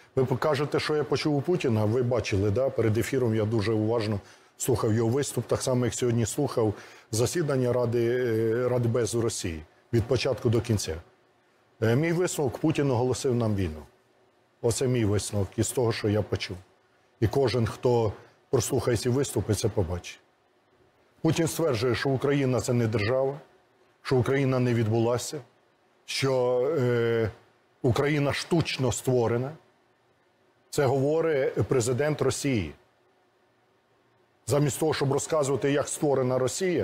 Ви кажете, що я почув у Путіна, ви бачили, да? Перед ефіром я дуже уважно слухав його виступ, так само, як сьогодні слухав засідання Ради Безпеки Росії від початку до кінця. Мій висновок: Путін оголосив нам війну. Оце мій висновок із того, що я почув. І кожен, хто прослухає ці виступи, це побачить. Путін стверджує, що Україна – це не держава, що Україна не відбулася, що Україна штучно створена. Це говорить президент Росії. Замість того, щоб розказувати, як створена Росія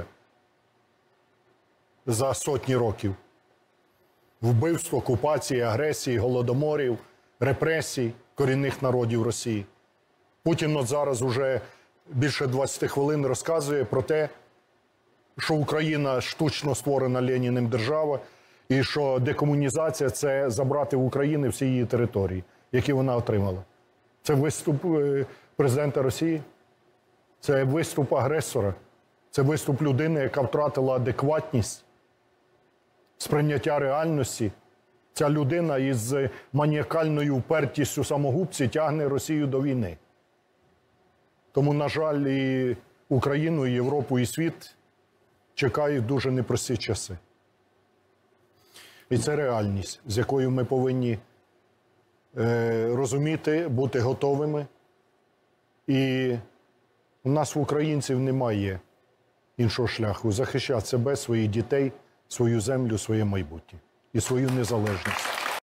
за сотні років, вбивств, окупації, агресії, голодоморів, репресій корінних народів Росії. Путін от зараз уже більше 20 хвилин розказує про те, що Україна штучно створена Леніним держава, і що декомунізація – це забрати в України всі її території, які вона отримала. Це виступ президента Росії, це виступ агресора, це виступ людини, яка втратила адекватність, сприйняття реальності. Ця людина із маніакальною упертістю самогубці тягне Росію до війни. Тому, на жаль, і Україну, і Європу, і світ чекають дуже непрості часи. І це реальність, з якою ми повинні розуміти, бути готовими. І у нас, в українців, немає іншого шляху – захищати себе, своїх дітей, свою землю, своє майбутнє і свою незалежність.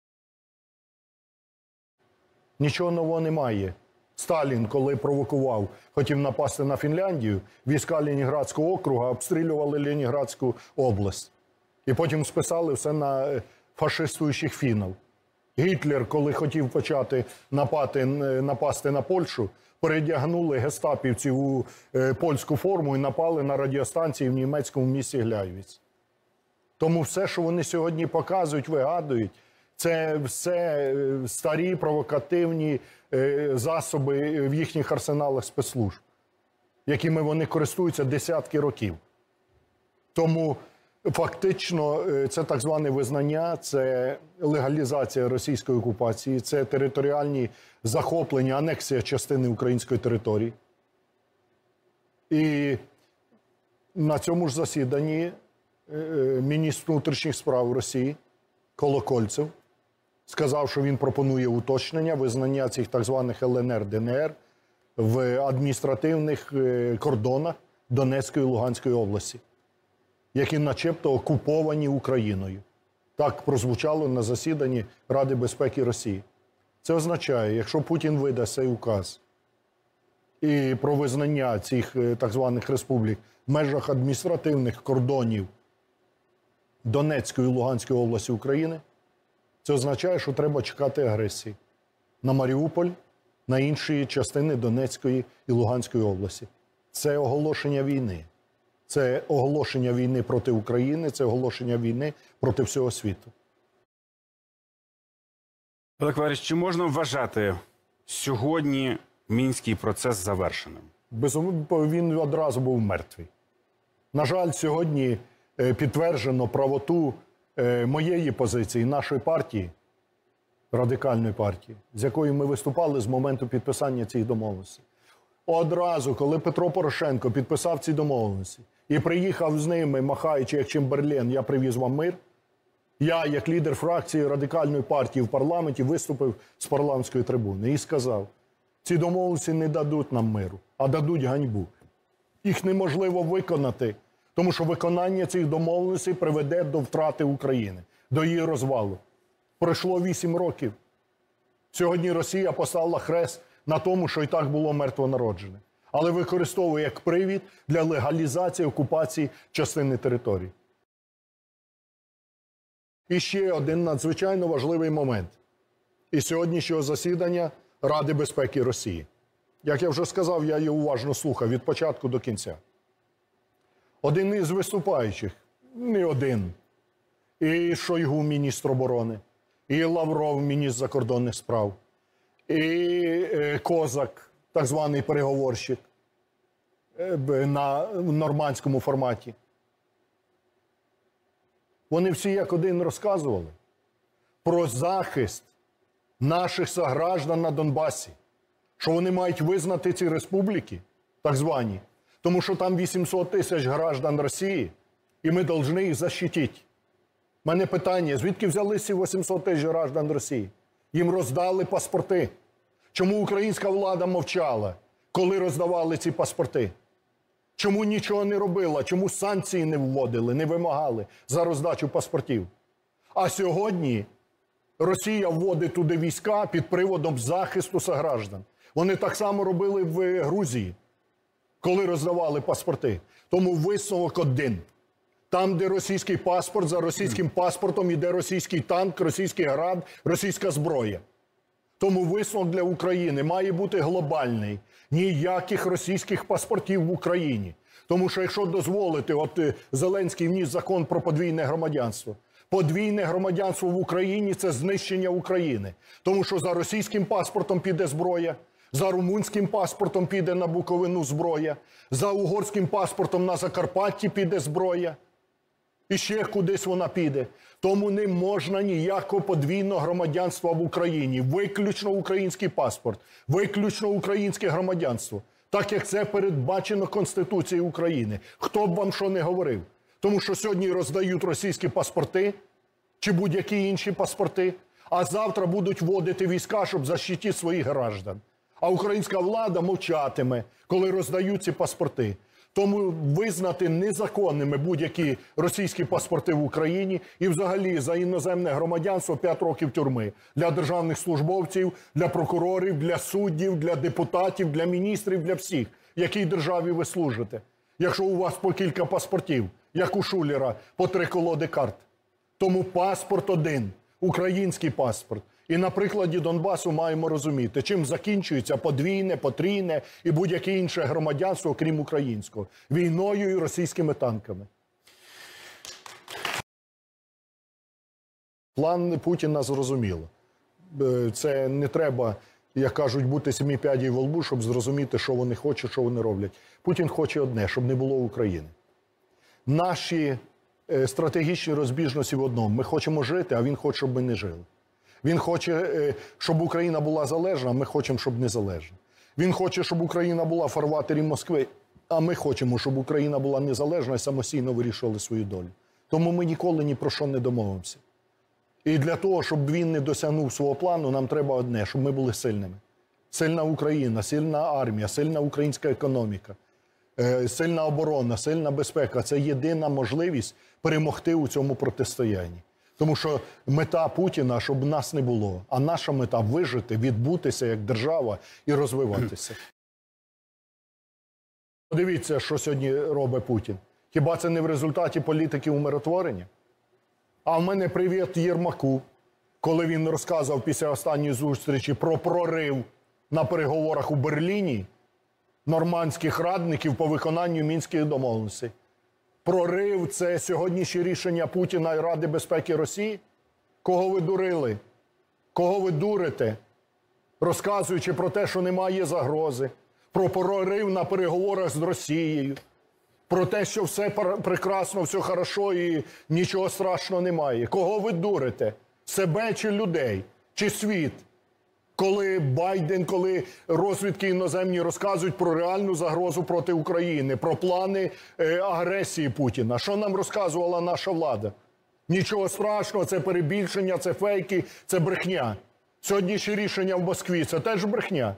Нічого нового немає. Сталін, коли провокував, хотів напасти на Фінляндію, війська Ленінградського округу обстрілювали Ленінградську область. І потім списали все на фашистуючих фіннів. Гітлер, коли хотів почати напасти на Польщу, передягнули гестапівців у польську форму і напали на радіостанції в німецькому місті Гляйвіц. Тому все, що вони сьогодні показують, вигадують, це все старі провокативні засоби в їхніх арсеналах спецслужб, якими вони користуються десятки років. Тому фактично це так зване визнання, це легалізація російської окупації, це територіальні захоплення, анексія частини української території. І на цьому ж засіданні міністр внутрішніх справ Росії Колокольцев сказав, що він пропонує уточнення, визнання цих так званих ЛНР, ДНР в адміністративних кордонах Донецької і Луганської області, які начебто окуповані Україною. Так прозвучало на засіданні Ради безпеки Росії. Це означає, якщо Путін видасть цей указ і про визнання цих так званих республік в межах адміністративних кордонів Донецької і Луганської області України, це означає, що треба чекати агресії на Маріуполь, на інші частини Донецької і Луганської області. Це оголошення війни. Це оголошення війни проти України, це оголошення війни проти всього світу. Олег Валерійович, чи можна вважати сьогодні Мінський процес завершеним? Безумовно, він одразу був мертвий. На жаль, сьогодні підтверджено правоту моєї позиції, нашої партії, Радикальної партії, з якою ми виступали з моменту підписання цих домовленостей. Одразу, коли Петро Порошенко підписав ці домовленості і приїхав з ними, махаючи як Чемберлен, я привіз вам мир, я, як лідер фракції Радикальної партії в парламенті, виступив з парламентської трибуни і сказав, ці домовленості не дадуть нам миру, а дадуть ганьбу. Їх неможливо виконати, тому що виконання цих домовленостей приведе до втрати України, до її розвалу. Пройшло 8 років. Сьогодні Росія поставила хрест на тому, що і так було мертвонароджене. Але використовує як привід для легалізації окупації частини території. І ще один надзвичайно важливий момент із сьогоднішнього засідання Ради безпеки Росії. Як я вже сказав, я її уважно слухав від початку до кінця. Один із виступаючих, не один, і Шойгу, міністр оборони, і Лавров, міністр закордонних справ, і Козак, так званий переговорщик на нормандському форматі. Вони всі як один розказували про захист наших сограждан на Донбасі, що вони мають визнати ці республіки, так звані, тому що там 800 тисяч граждан Росії, і ми повинні їх захистити. У мене питання, звідки взялися ці 800 тисяч граждан Росії? Їм роздали паспорти. Чому українська влада мовчала, коли роздавали ці паспорти? Чому нічого не робила? Чому санкції не вводили, не вимагали за роздачу паспортів? А сьогодні Росія вводить туди війська під приводом захисту сограждан. Вони так само робили в Грузії, коли роздавали паспорти. Тому висновок один. Там, де російський паспорт, за російським паспортом іде російський танк, російський град, російська зброя. Тому висновок для України має бути глобальний. Ніяких російських паспортів в Україні. Тому що якщо дозволити, от Зеленський вніс закон про подвійне громадянство. Подвійне громадянство в Україні – це знищення України. Тому що за російським паспортом піде зброя, за румунським паспортом піде на Буковину зброя, за угорським паспортом на Закарпатті піде зброя. І ще кудись вона піде. Тому не можна ніякого подвійного громадянства в Україні. Виключно український паспорт, виключно українське громадянство. Так, як це передбачено Конституцією України. Хто б вам що не говорив. Тому що сьогодні роздають російські паспорти, чи будь-які інші паспорти, а завтра будуть вводити війська, щоб захистити своїх граждан. А українська влада мовчатиме, коли роздають ці паспорти. Тому визнати незаконними будь-які російські паспорти в Україні і взагалі за іноземне громадянство 5 років тюрми для державних службовців, для прокурорів, для суддів, для депутатів, для міністрів, для всіх, якій державі ви служите. Якщо у вас по кілька паспортів, як у Шулера, по 3 колоди карт. Тому паспорт один, український паспорт. І на прикладі Донбасу маємо розуміти, чим закінчується подвійне, потрійне і будь-яке інше громадянство, крім українського. Війною і російськими танками. План Путіна зрозуміло. Це не треба, як кажуть, бути 7 пядей во лбу, щоб зрозуміти, що вони хочуть, що вони роблять. Путін хоче одне, щоб не було України. Наші стратегічні розбіжності в одному. Ми хочемо жити, а він хоче, щоб ми не жили. Він хоче, щоб Україна була залежна, а ми хочемо, щоб незалежна. Він хоче, щоб Україна була в фарватері Москви, а ми хочемо, щоб Україна була незалежна і самостійно вирішувала свою долю. Тому ми ніколи ні про що не домовимося. І для того, щоб він не досягнув свого плану, нам треба одне, щоб ми були сильними. Сильна Україна, сильна армія, сильна українська економіка, сильна оборона, сильна безпека – це єдина можливість перемогти у цьому протистоянні. Тому що мета Путіна, щоб нас не було, а наша мета – вижити, відбутися як держава і розвиватися. Подивіться, що сьогодні робить Путін. Хіба це не в результаті політики умиротворення? А в мене привіт Єрмаку, коли він розказав після останньої зустрічі про прорив на переговорах у Берліні нормандських радників по виконанню Мінських домовленостей. Прорив – це сьогоднішнє рішення Путіна і Ради безпеки Росії? Кого ви дурили? Кого ви дурите? Розказуючи про те, що немає загрози, про прорив на переговорах з Росією, про те, що все прекрасно, все хорошо і нічого страшного немає. Кого ви дурите? Себе чи людей? Чи світ? Коли Байден, коли розвідки іноземні розказують про реальну загрозу проти України, про плани агресії Путіна. Що нам розказувала наша влада? Нічого страшного, це перебільшення, це фейки, це брехня. Сьогоднішнє рішення в Москві – це теж брехня.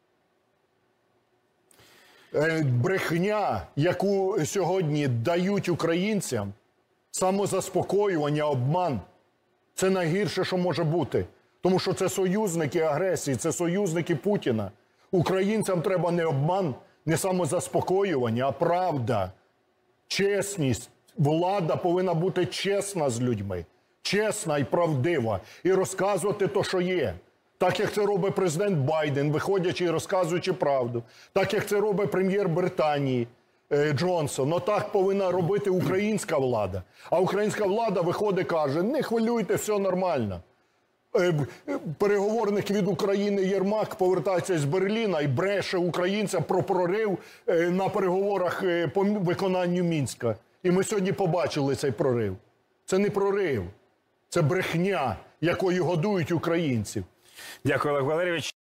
Брехня, яку сьогодні дають українцям, самозаспокоювання, обман – це найгірше, що може бути. Тому що це союзники агресії, це союзники Путіна. Українцям треба не обман, не самозаспокоювання, а правда, чесність. Влада повинна бути чесна з людьми, чесна і правдива, і розказувати те, що є. Так, як це робить президент Байден, виходячи і розказуючи правду. Так, як це робить прем'єр Британії Джонсон. Так повинна робити українська влада. А українська влада виходить і каже, не хвилюйте, все нормально. Переговорник від України Єрмак повертається з Берліна і бреше українцям про прорив на переговорах по виконанню Мінська. І ми сьогодні побачили цей прорив. Це не прорив, це брехня, якою годують українців. Дякую, Олег Валерійович.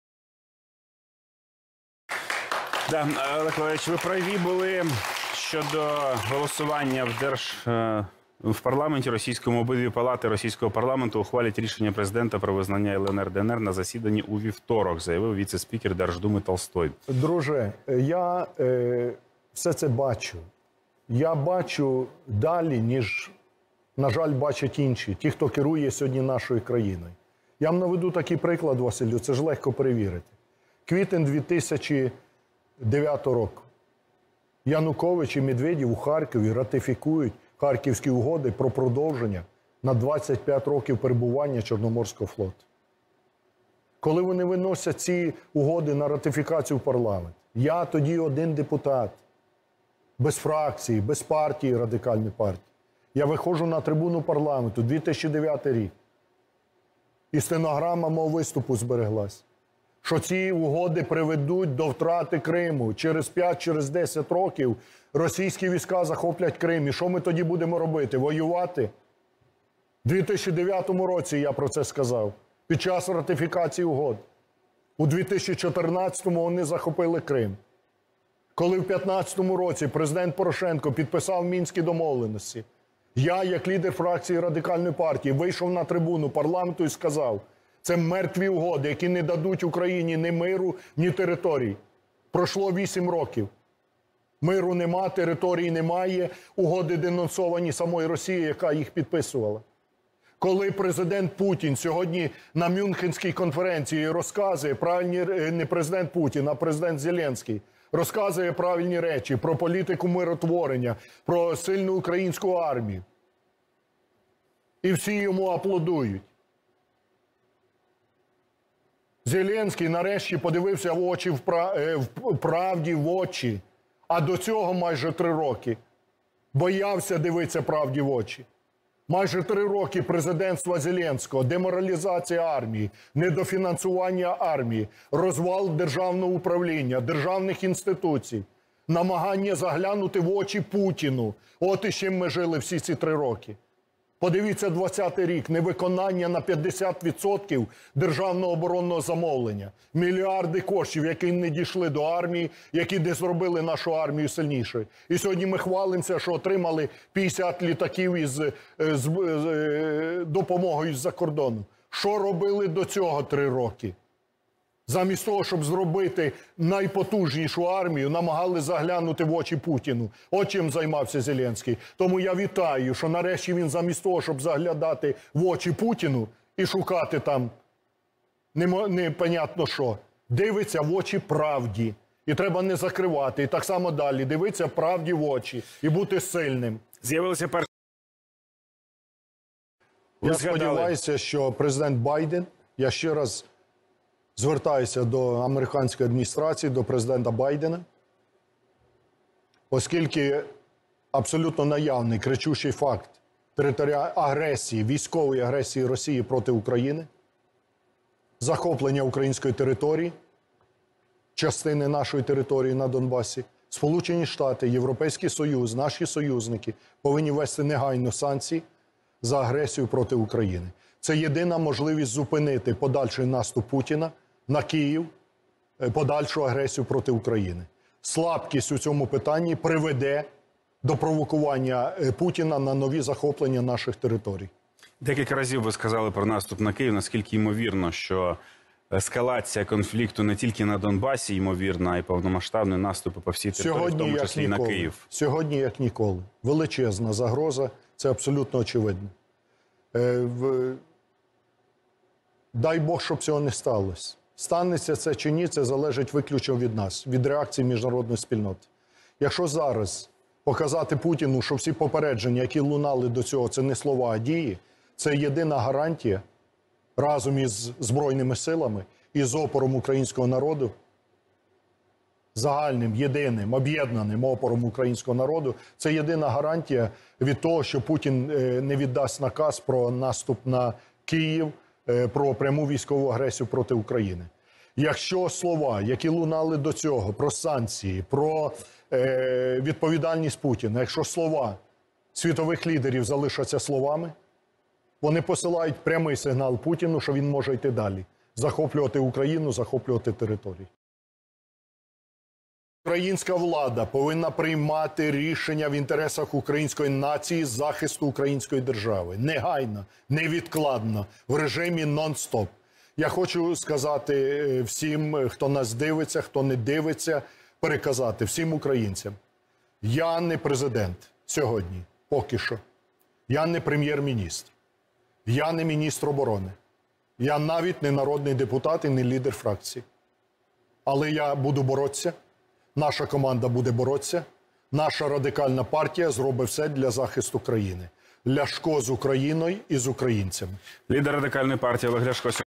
Да, Олег Валерійович, ви праві були щодо голосування в парламенті російському. Обидві палати російського парламенту ухвалять рішення президента про визнання ЛНР ДНР на засіданні у вівторок, заявив віце-спікер Держдуми Толстой. Друже, я все це бачу. Я бачу далі, ніж, на жаль, бачать інші, ті, хто керує сьогодні нашою країною. Я вам наведу такий приклад, Василю, це ж легко перевірити. Квітень 2009 року. Янукович і Медведєв у Харкові ратифікують Харківські угоди про продовження на 25 років перебування Чорноморського флоту. Коли вони виносять ці угоди на ратифікацію в парламент, я тоді один депутат, без фракції, без партії, Радикальної партії. Я виходжу на трибуну парламенту, 2009 рік. І стенограма мого виступу збереглась. Що ці угоди приведуть до втрати Криму. Через 5, через 10 років російські війська захоплять Крим. І що ми тоді будемо робити? Воювати? У 2009 році я про це сказав. Під час ратифікації угод. У 2014-му вони захопили Крим. Коли в 2015 році президент Порошенко підписав Мінські домовленості, я, як лідер фракції Радикальної партії, вийшов на трибуну парламенту і сказав, це мертві угоди, які не дадуть Україні ні миру, ні територій. Пройшло 8 років. Миру нема, території немає, угоди денонсовані самою Росією, яка їх підписувала. Коли президент Путін сьогодні на Мюнхенській конференції розказує, не президент Путін, а президент Зеленський, розказує правильні речі про політику миротворення, про сильну українську армію. І всі йому аплодують. Зеленський нарешті подивився в очі правді в очі. А до цього майже 3 роки боявся дивитися правді в очі. Майже 3 роки президентства Зеленського, деморалізація армії, недофінансування армії, розвал державного управління, державних інституцій, намагання заглянути в очі Путіну. От із чим ми жили всі ці 3 роки. Подивіться 20-й рік, невиконання на 50% державного оборонного замовлення. Мільярди коштів, які не дійшли до армії, які не зробили нашу армію сильнішою. І сьогодні ми хвалимося, що отримали 50 літаків із допомогою з-за кордону. Що робили до цього 3 роки? Замість того, щоб зробити найпотужнішу армію, намагали заглянути в очі Путіну. От чим займався Зеленський. Тому я вітаю, що нарешті він замість того, щоб заглядати в очі Путіну і шукати там непонятно що, дивиться в очі правді. І треба не закривати. І так само далі. Дивитися правді в очі і бути сильним. З'явилися перші... Я сподіваюся, що президент Байден, я ще раз звертаюся до американської адміністрації, до президента Байдена, оскільки абсолютно наявний, кричущий факт агресії, військової агресії Росії проти України, захоплення української території, частини нашої території на Донбасі, Сполучені Штати, Європейський Союз, наші союзники повинні ввести негайно санкції за агресію проти України. Це єдина можливість зупинити подальший наступ Путіна на Київ, подальшу агресію проти України. Слабкість у цьому питанні приведе до провокування Путіна на нові захоплення наших територій. Декілька разів ви сказали про наступ на Київ. Наскільки ймовірно, що ескалація конфлікту не тільки на Донбасі, ймовірна, а й повномасштабні наступи по всій території, в тому числі і на Київ? Сьогодні, як ніколи. Величезна загроза, це абсолютно очевидно. Дай Бог, щоб цього не сталося. Станеться це чи ні, це залежить виключно від нас, від реакції міжнародної спільноти. Якщо зараз показати Путіну, що всі попередження, які лунали до цього, це не слова, а дії, це єдина гарантія разом із Збройними силами і з опором українського народу, загальним, єдиним, об'єднаним опором українського народу, це єдина гарантія від того, що Путін не віддасть наказ про наступ на Київ, про пряму військову агресію проти України. Якщо слова, які лунали до цього, про санкції, про відповідальність Путіна, якщо слова світових лідерів залишаться словами, вони посилають прямий сигнал Путіну, що він може йти далі. захоплювати Україну, захоплювати території. Українська влада повинна приймати рішення в інтересах української нації з захисту української держави. Негайно, невідкладно, в режимі нон-стоп. Я хочу сказати всім, хто нас дивиться, хто не дивиться, переказати всім українцям. Я не президент сьогодні, поки що. Я не прем'єр-міністр. Я не міністр оборони. Я навіть не народний депутат і не лідер фракції. Але я буду боротися. Наша команда буде боротися. Наша радикальна партія зробить все для захисту країни. Ляшко з Україною і з українцями. Лідер радикальної партії Олег Ляшко.